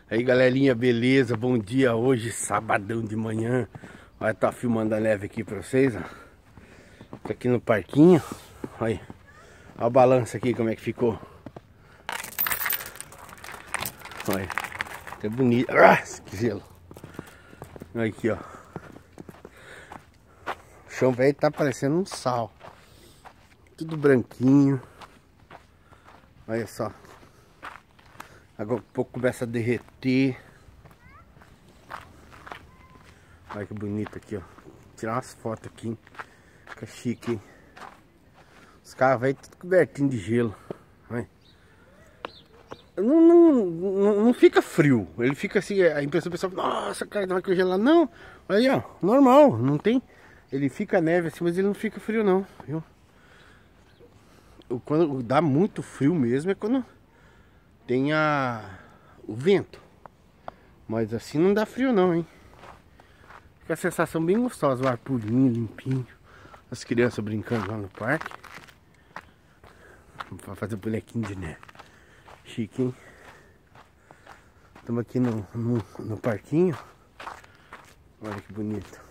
Aí galerinha, beleza? Bom dia, hoje sabadão de manhã. Vai estar filmando a neve aqui pra vocês, ó. Tô aqui no parquinho. Olha a balança aqui, como é que ficou. Olha, é bonito. Ah, que gelo. Olha aqui, ó. O chão velho tá parecendo um sal. Tudo branquinho. Olha só. Agora um pouco começa a derreter. Olha que bonito aqui, ó. Tirar umas fotos aqui. Fica chique, hein? Os carros aí tudo cobertinho de gelo. Olha. Não fica frio. Ele fica assim, a impressão do pessoal, nossa, cara, não vai congelar. Não, aí ó, normal, não tem. Ele fica neve assim, mas ele não fica frio não, viu? Quando dá muito frio mesmo é quando tem o vento. Mas assim não dá frio não, hein? Fica a sensação bem gostosa, o ar purinho, limpinho. As crianças brincando lá no parque. Vamos fazer bonequinho de neve. Chique, hein? Estamos aqui no parquinho. Olha que bonito.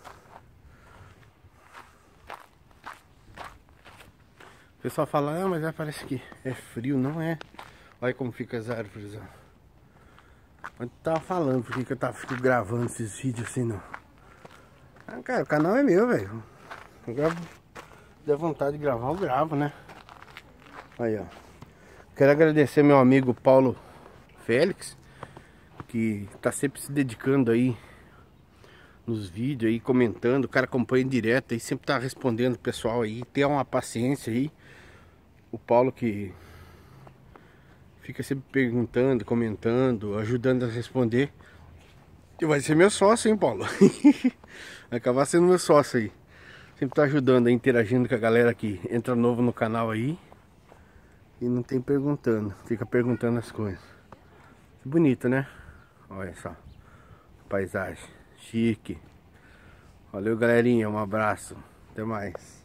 O pessoal fala, ah, mas parece que é frio, não é? Olha como fica as árvores, ó. Eu tava falando porque eu fico gravando esses vídeos assim, não. Ah, cara, o canal é meu, velho. Eu gravo, dá vontade de gravar, eu gravo, né? Aí, ó. Quero agradecer meu amigo Paulo Félix, que tá sempre se dedicando aí nos vídeos aí, comentando. O cara acompanha direto aí, sempre tá respondendo o pessoal aí. Tenha uma paciência aí. O Paulo que fica sempre perguntando, comentando, ajudando a responder. E vai ser meu sócio, hein, Paulo? Vai acabar sendo meu sócio aí. Sempre tá ajudando, aí, interagindo com a galera que entra novo no canal aí. E não tem perguntando, fica perguntando as coisas. Que bonito, né? Olha só. Paisagem. Chique. Valeu, galerinha. Um abraço. Até mais.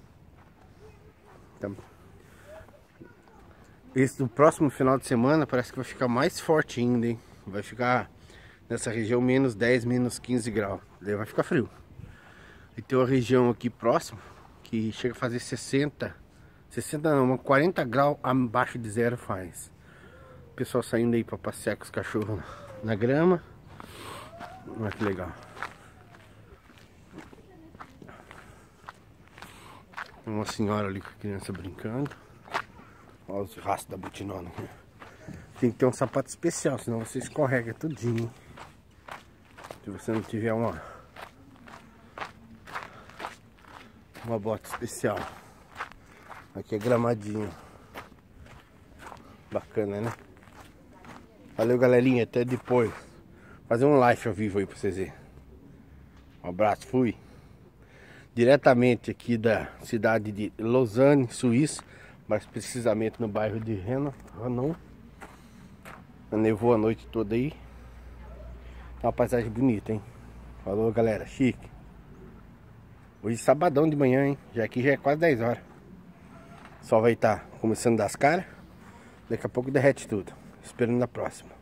Esse do próximo final de semana parece que vai ficar mais forte ainda, hein? Vai ficar nessa região menos 10, menos 15 graus. Daí vai ficar frio. E tem uma região aqui próxima que chega a fazer 60 não, 40 graus abaixo de zero faz. O pessoal saindo aí pra passear com os cachorros na grama. Olha que legal. Uma senhora ali com a criança brincando. Olha os rastros da butinona. Tem que ter um sapato especial, senão você escorrega tudinho, hein? Se você não tiver uma bota especial. Aqui é gramadinho. Bacana, né? Valeu, galerinha. Até depois. Fazer um live ao vivo aí pra vocês verem. Um abraço. Fui. Diretamente aqui da cidade de Lausanne, Suíça. Mais precisamente no bairro de Renan. Nevou a noite toda aí. É uma paisagem bonita, hein? Falou, galera. Chique. Hoje é sabadão de manhã, hein? Aqui já é quase 10 horas. O sol vai estar começando a dar as caras. Daqui a pouco derrete tudo. Esperando na próxima.